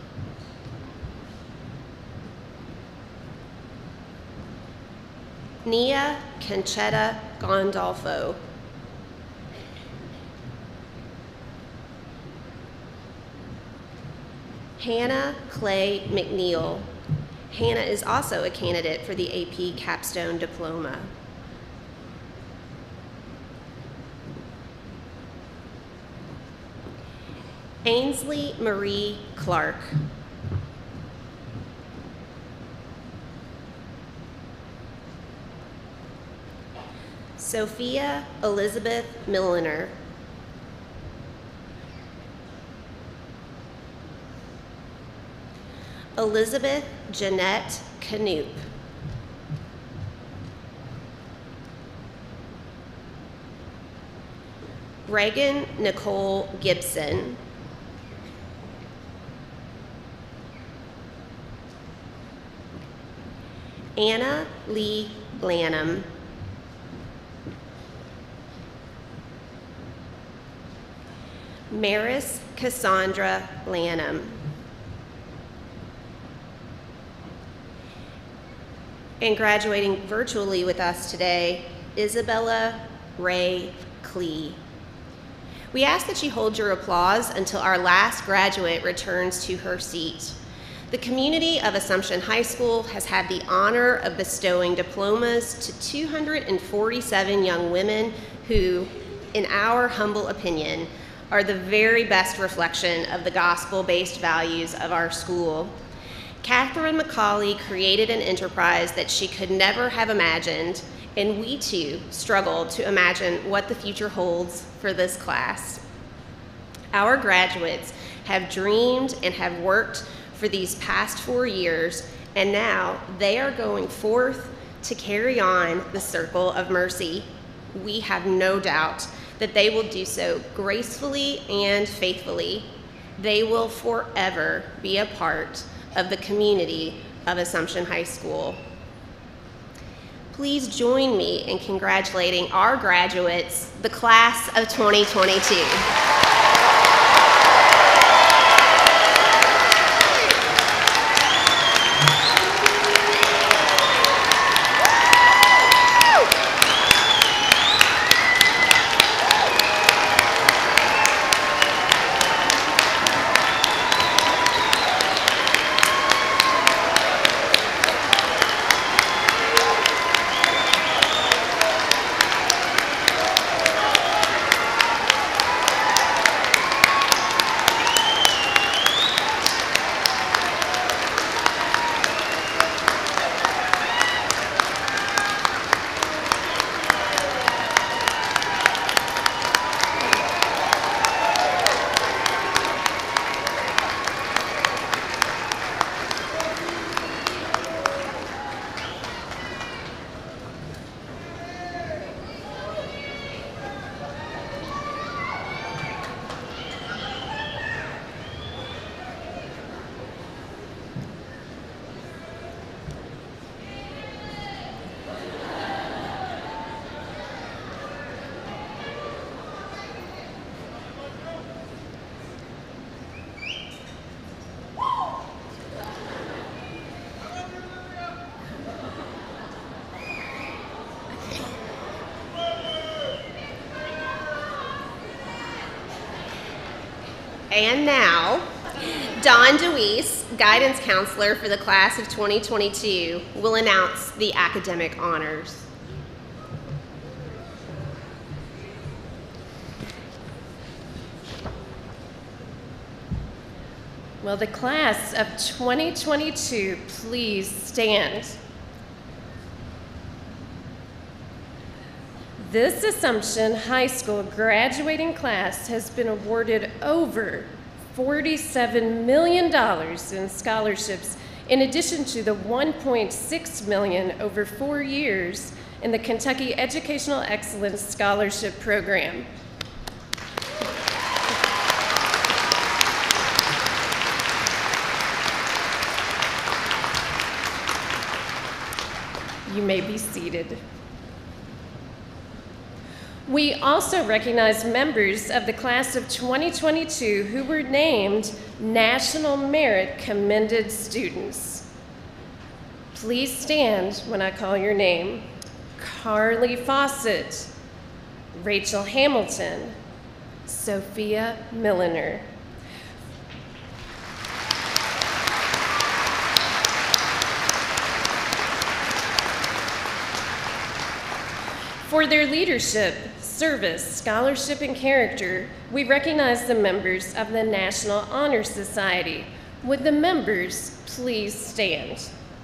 S4: Nia Conchetta Gondolfo. Hannah Clay McNeil. Hannah is also a candidate for the A P Capstone Diploma. Ainsley Marie Clark. Sophia Elizabeth Milliner. Elizabeth Jeanette Canoop. Reagan Nicole Gibson. Anna Lee Lanham. Maris Cassandra Lanham. And graduating virtually with us today, Isabella Ray Klee. We ask that you hold your applause until our last graduate returns to her seat. The community of Assumption High School has had the honor of bestowing diplomas to two hundred forty-seven young women who, in our humble opinion, are the very best reflection of the gospel-based values of our school. Catherine McCauley created an enterprise that she could never have imagined, and we too struggled to imagine what the future holds for this class. Our graduates have dreamed and have worked for these past four years, and now they are going forth to carry on the circle of mercy. We have no doubt that they will do so gracefully and faithfully. They will forever be a part of the community of Assumption High School. Please join me in congratulating our graduates, the class of twenty twenty-two. And now, Dawn DeWeese, guidance counselor for the class of twenty twenty-two, will announce the academic honors. Will the class of twenty twenty-two please stand? This Assumption High School graduating class has been awarded over forty-seven million dollars in scholarships, in addition to the one point six million dollars over four years in the Kentucky Educational Excellence Scholarship Program. You may be seated. We also recognize members of the class of twenty twenty-two who were named National Merit Commended Students. Please stand when I call your name. Carly Fawcett, Rachel Hamilton, Sophia Milliner. For their leadership, service, scholarship, and character, we recognize the members of the National Honor Society. Would the members please stand?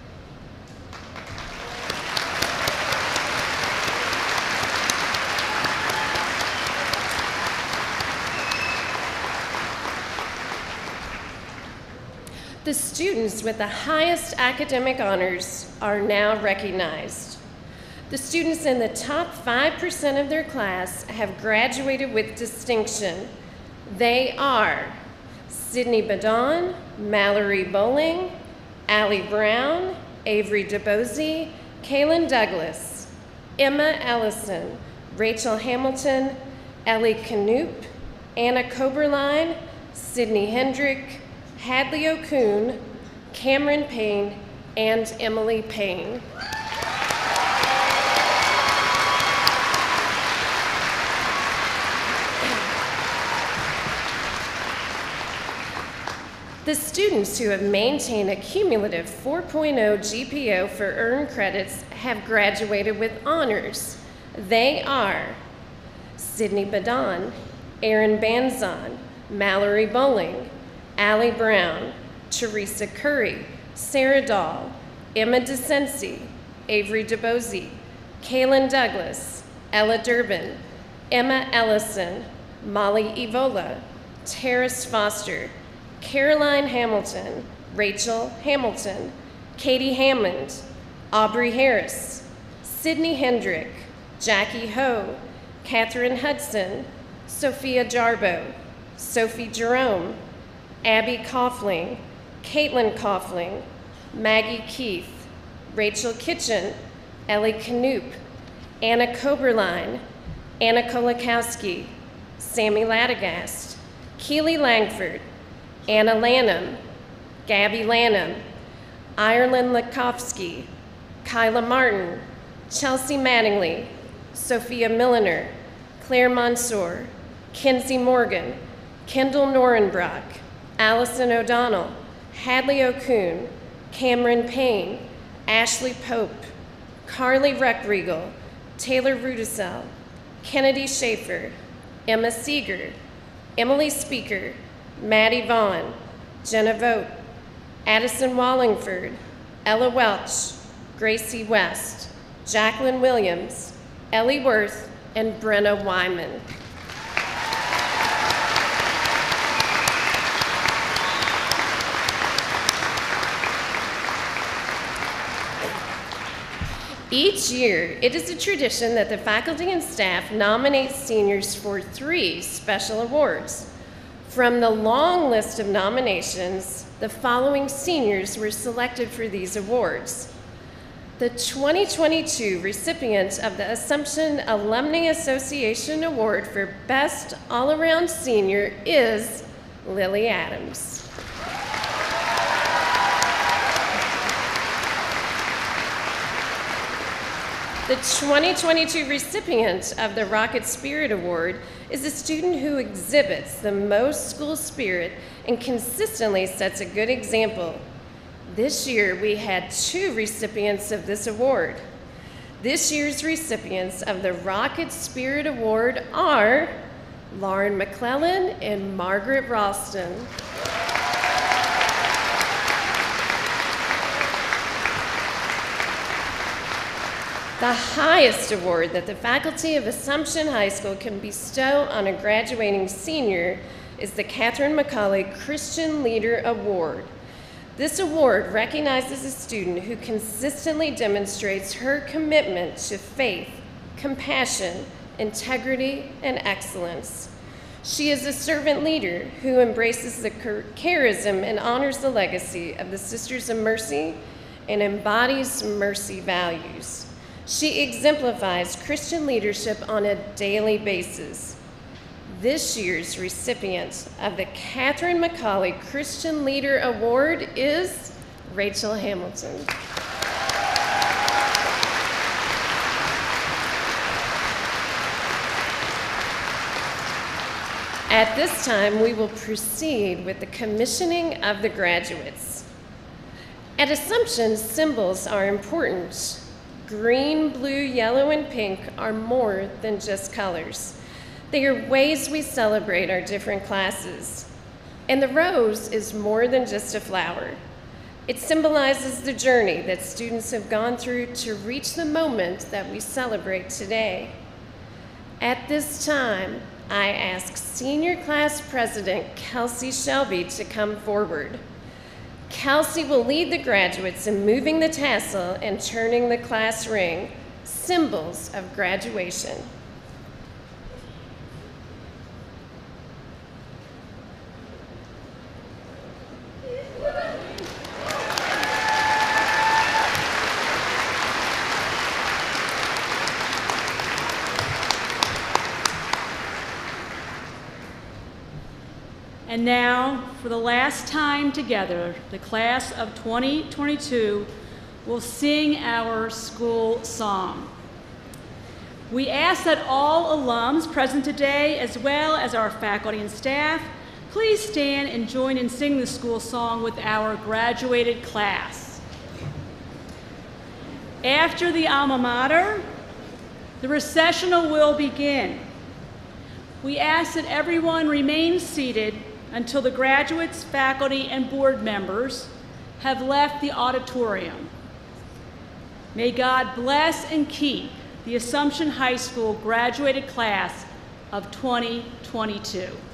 S4: The students with the highest academic honors are now recognized. The students in the top five percent of their class have graduated with distinction. They are Sydney Badon, Mallory Bowling, Allie Brown, Avery DeBose, Kaylin Douglas, Emma Ellison, Rachel Hamilton, Ellie Knoop, Anna Koberline, Sydney Hendrick, Hadley O'Coon, Cameron Payne, and Emily Payne. The students who have maintained a cumulative four point oh G P A for earned credits have graduated with honors. They are Sydney Badon, Erin Banzon, Mallory Bowling, Allie Brown, Teresa Curry, Sarah Dahl, Emma DeCency, Avery DeBose, Kaylin Douglas, Ella Durbin, Emma Ellison, Molly Evola, Terrace Foster, Caroline Hamilton, Rachel Hamilton, Katie Hammond, Aubrey Harris, Sydney Hendrick, Jackie Ho, Catherine Hudson, Sophia Jarbo, Sophie Jerome, Abby Coughlin, Caitlin Coughlin, Maggie Keith, Rachel Kitchen, Ellie Knoop, Anna Koberline, Anna Kolakowski, Sammy Ladagast, Keely Langford, Anna Lanham, Gabby Lanham, Ireland Lakowski, Kyla Martin, Chelsea Mattingly, Sophia Milliner, Claire Mansour, Kinsey Morgan, Kendall Norenbrock, Allison O'Donnell, Hadley O'Coon, Cameron Payne, Ashley Pope, Carly Reckriegel, Taylor Rudisell, Kennedy Schaefer, Emma Seeger, Emily Speaker, Maddie Vaughn, Jenna Vogt, Addison Wallingford, Ella Welch, Gracie West, Jacqueline Williams, Ellie Worth, and Brenna Wyman. Each year, it is a tradition that the faculty and staff nominate seniors for three special awards. From the long list of nominations, the following seniors were selected for these awards. The twenty twenty-two recipient of the Assumption Alumni Association Award for Best All-Around Senior is Lily Adams.
S5: The twenty twenty-two recipient of the Rocket Spirit Award is a student who exhibits the most school spirit and consistently sets a good example. This year, we had two recipients of this award. This year's recipients of the Rocket Spirit Award are Lauren McClellan and Margaret Ralston. The highest award that the faculty of Assumption High School can bestow on a graduating senior is the Catherine McCauley Christian Leader Award. This award recognizes a student who consistently demonstrates her commitment to faith, compassion, integrity, and excellence. She is a servant leader who embraces the charism and honors the legacy of the Sisters of Mercy and embodies mercy values. She exemplifies Christian leadership on a daily basis. This year's recipient of the Catherine McCauley Christian Leader Award is Rachel Hamilton. At this time, we will proceed with the commissioning of the graduates. At Assumption, symbols are important. Green, blue, yellow, and pink are more than just colors. They are ways we celebrate our different classes. And the rose is more than just a flower. It symbolizes the journey that students have gone through to reach the moment that we celebrate today. At this time, I ask Senior Class President Kelsey Shelby to come forward. Kelsey will lead the graduates in moving the tassel and turning the class ring, symbols of graduation.
S1: And now, for the last time together, the class of twenty twenty-two will sing our school song. We ask that all alums present today, as well as our faculty and staff, please stand and join in singing the school song with our graduated class. After the alma mater, the recessional will begin. We ask that everyone remain seated until the graduates, faculty, and board members have left the auditorium. May God bless and keep the Assumption High School graduated class of twenty twenty-two.